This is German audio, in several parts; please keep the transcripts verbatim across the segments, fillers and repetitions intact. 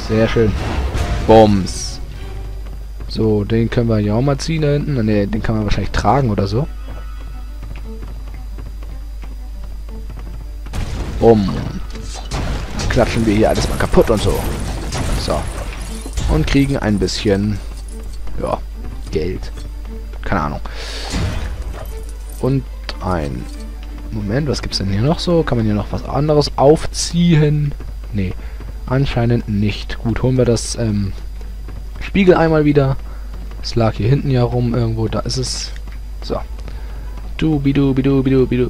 Sehr schön. Bums. So, den können wir ja auch mal ziehen da hinten. Ne, den kann man wahrscheinlich tragen oder so. Bumm. Dann klatschen wir hier alles mal kaputt und so. So. Und kriegen ein bisschen, ja, Geld. Keine Ahnung. Und ein... Moment, was gibt's denn hier noch so? Kann man hier noch was anderes aufziehen? Nee, anscheinend nicht. Gut, holen wir das ähm, Spiegel einmal wieder. Es lag hier hinten ja rum irgendwo. Da ist es. So. Dubidu, bidu, bidu, bidu.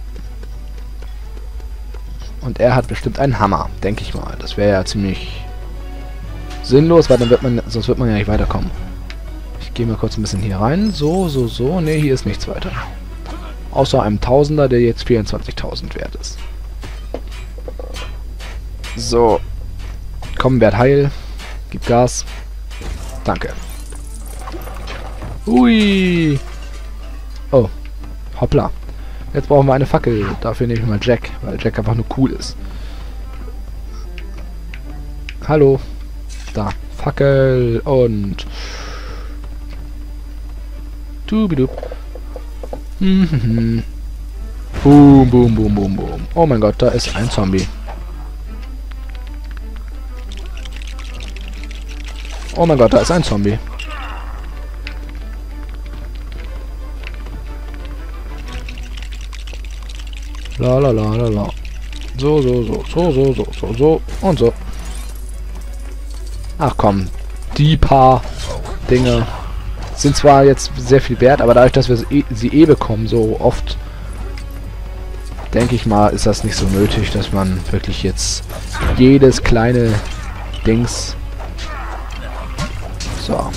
Und er hat bestimmt einen Hammer, denke ich mal. Das wäre ja ziemlich sinnlos, weil dann wird man, sonst wird man ja nicht weiterkommen. Ich gehe mal kurz ein bisschen hier rein. So, so, so. Ne, hier ist nichts weiter. Außer einem Tausender, der jetzt vierundzwanzigtausend wert ist. So. Komm, werd heil. Gib Gas. Danke. Ui. Oh. Hoppla. Jetzt brauchen wir eine Fackel. Dafür nehme ich mal Jack, weil Jack einfach nur cool ist. Hallo. Da. Fackel und... Dubidub. Mhm. Boom, boom, boom, boom, boom. Oh mein Gott, da ist ein Zombie. Oh mein Gott, da ist ein Zombie. La la la la la. So, so, so, so, so, so, so, so und so. Ach komm, die paar Dinge sind zwar jetzt sehr viel wert, aber dadurch, dass wir sie eh, sie eh bekommen, so oft, denke ich mal, ist das nicht so nötig, dass man wirklich jetzt jedes kleine Dings... So.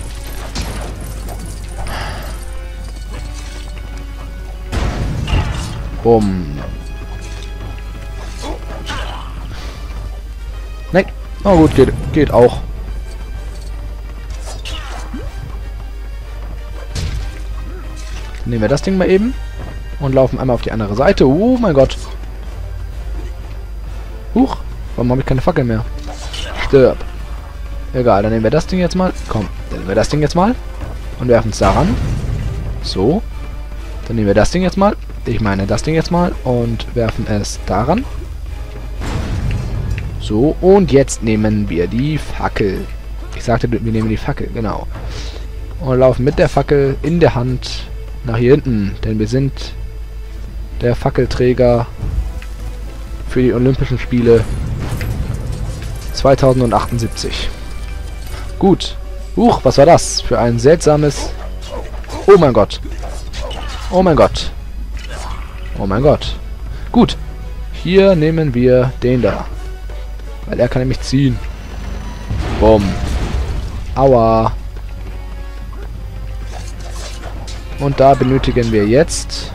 Bumm. Nein. Oh gut, geht, geht auch. Nehmen wir das Ding mal eben und laufen einmal auf die andere Seite. Oh mein Gott. Huch, warum habe ich keine Fackel mehr? Stirb. Egal, dann nehmen wir das Ding jetzt mal. Komm, dann nehmen wir das Ding jetzt mal und werfen es daran. So. Dann nehmen wir das Ding jetzt mal. Ich meine das Ding jetzt mal und werfen es daran. So, und jetzt nehmen wir die Fackel. Ich sagte, wir nehmen die Fackel, genau. Und laufen mit der Fackel in der Hand nach hier hinten, denn wir sind der Fackelträger für die Olympischen Spiele zweitausendachtundsiebzig. Gut. Huch, was war das für ein seltsames... Oh mein Gott. Oh mein Gott. Oh mein Gott. Gut. Hier nehmen wir den da. Weil er kann nämlich ziehen. Bumm. Aua. Und da benötigen wir jetzt...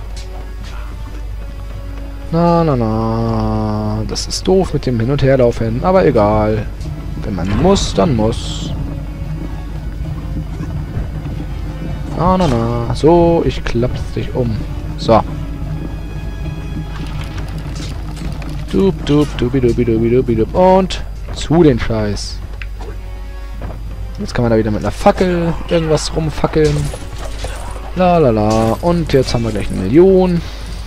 Na, na, na. Das ist doof mit dem Hin- und Herlaufen. Aber egal. Wenn man muss, dann muss. Na, na, na. So, ich klapp's dich um. So. Dup, dup, dubi, dubi, dubi, dubi, dup. Und zu den Scheiß. Jetzt kann man da wieder mit einer Fackel irgendwas rumfackeln. La la la. Und jetzt haben wir gleich eine Million.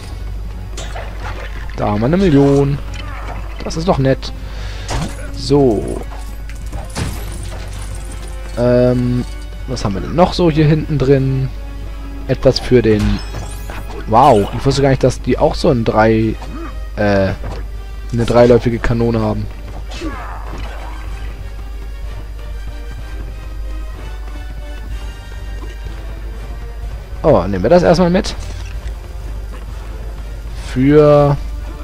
Da haben wir eine Million. Das ist doch nett. So. Ähm, was haben wir denn noch so hier hinten drin? Etwas für den... Wow, ich wusste gar nicht, dass die auch so ein drei... Äh, eine dreiläufige Kanone haben. Oh, nehmen wir das erstmal mit. Für...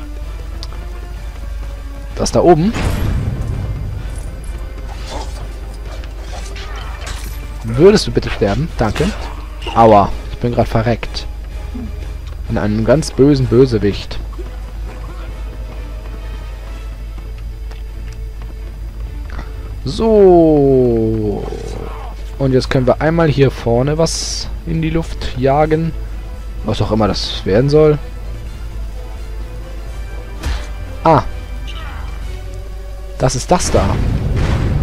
das da oben. Würdest du bitte sterben? Danke. Aua, ich bin gerade verreckt. In einem ganz bösen Bösewicht. So. Und jetzt können wir einmal hier vorne was in die Luft jagen. Was auch immer das werden soll. Ah. Das ist das da.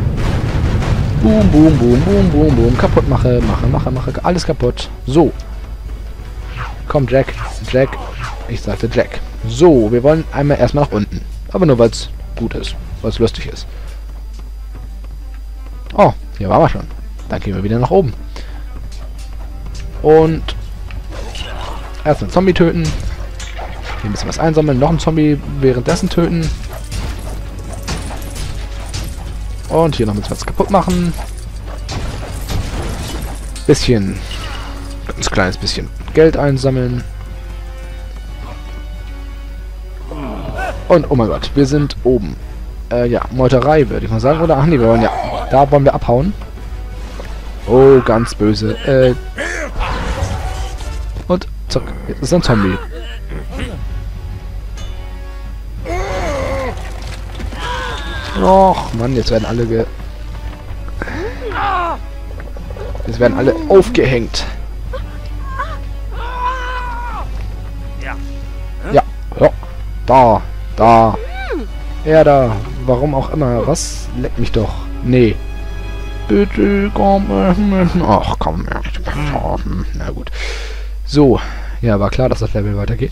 Boom, boom, boom, boom, boom, boom. Kaputt mache, mache, mache, mache. Alles kaputt. So. Komm, Jack. Jack. Ich sagte Jack. So, wir wollen einmal erstmal nach unten. Aber nur, weil es gut ist. Weil es lustig ist. Oh, hier waren wir schon. Dann gehen wir wieder nach oben. Und erst einen Zombie töten. Hier ein bisschen was einsammeln. Noch einen Zombie währenddessen töten. Und hier noch mit was kaputt machen. Bisschen, ganz kleines bisschen Geld einsammeln. Und, oh mein Gott, wir sind oben. Äh, ja, Meuterei, würde ich mal sagen. Oder, ach nee, wir wollen ja, da wollen wir abhauen. Oh, ganz böse. Äh, und, zack, jetzt ist ein Zombie. Och, Mann, jetzt werden alle ge... Jetzt werden alle aufgehängt. Ja. Ja, ja. Da, da. Er da. Warum auch immer. Was? Leck mich doch. Nee. Bitte komm. Ach, komm. Na gut. So. Ja, war klar, dass das Level weitergeht.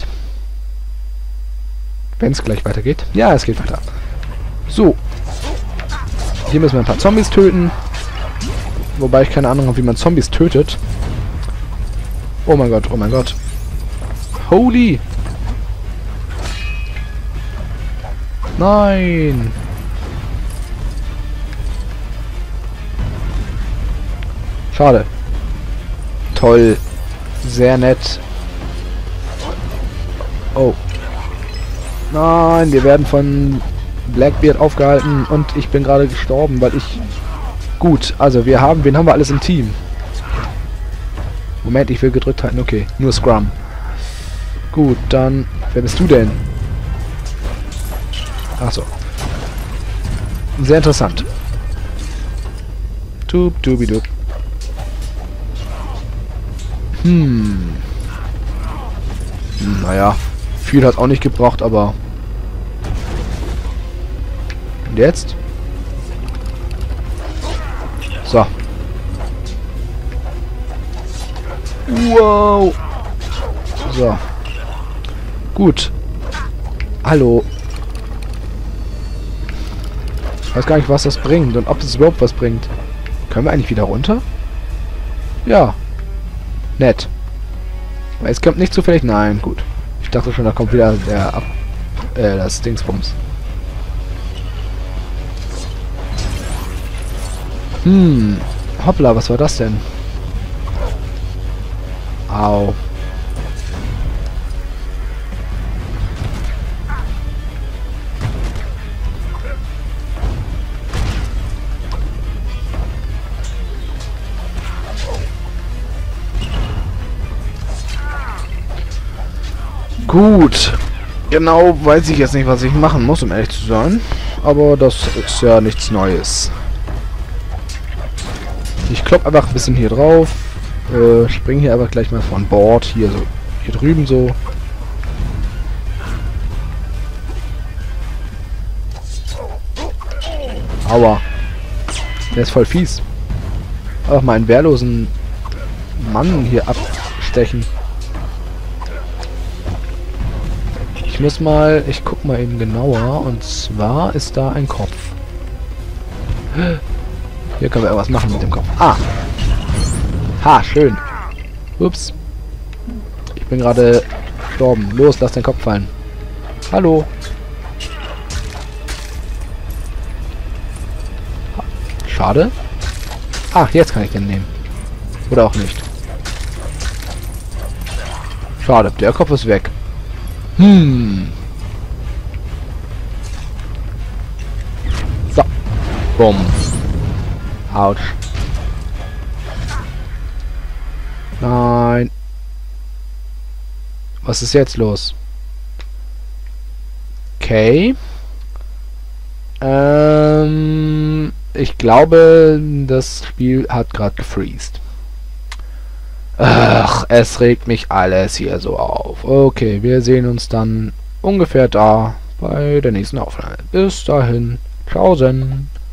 Wenn es gleich weitergeht. Ja, es geht weiter. So. Hier müssen wir ein paar Zombies töten. Wobei ich keine Ahnung habe, wie man Zombies tötet. Oh mein Gott, oh mein Gott. Holy! Nein! Schade. Toll. Sehr nett. Oh. Nein, wir werden von Blackbeard aufgehalten und ich bin gerade gestorben, weil ich... Gut, also wir haben... Wen haben wir alles im Team? Moment, ich will gedrückt halten. Okay, nur Scrum. Gut, dann... Wer bist du denn? Achso. Sehr interessant. Tub, dubidub. Hm. hm. Naja, viel hat auch nicht gebraucht, aber... Und jetzt? So. Wow. So. Gut. Hallo. Ich weiß gar nicht, was das bringt und ob es überhaupt was bringt. Können wir eigentlich wieder runter? Ja. Nett. Aber es kommt nicht zufällig... Nein, gut. Ich dachte schon, da kommt wieder der Ab... Äh, das Dingsbums. Hm. Hoppla, was war das denn? Au. Gut. Genau weiß ich jetzt nicht, was ich machen muss, um ehrlich zu sein. Aber das ist ja nichts Neues. Ich klopp einfach ein bisschen hier drauf. Äh, spring hier aber gleich mal von Bord. Hier so. Hier drüben so. Aua. Der ist voll fies. Einfach mal einen wehrlosen Mann hier abstechen. Ich muss mal... Ich guck mal eben genauer. Und zwar ist da ein Kopf. Hier können wir irgendwas machen mit dem Kopf. Ah! Ha, schön. Ups. Ich bin gerade gestorben. Los, lass den Kopf fallen. Hallo. Schade. Ah, jetzt kann ich den nehmen. Oder auch nicht. Schade, der Kopf ist weg. Hm. So. Bumm. Autsch. Nein. Was ist jetzt los? Okay. Ähm, ich glaube, das Spiel hat gerade gefreezed. Ach, es regt mich alles hier so auf. Okay, wir sehen uns dann ungefähr da bei der nächsten Aufnahme. Bis dahin. Tschaußen.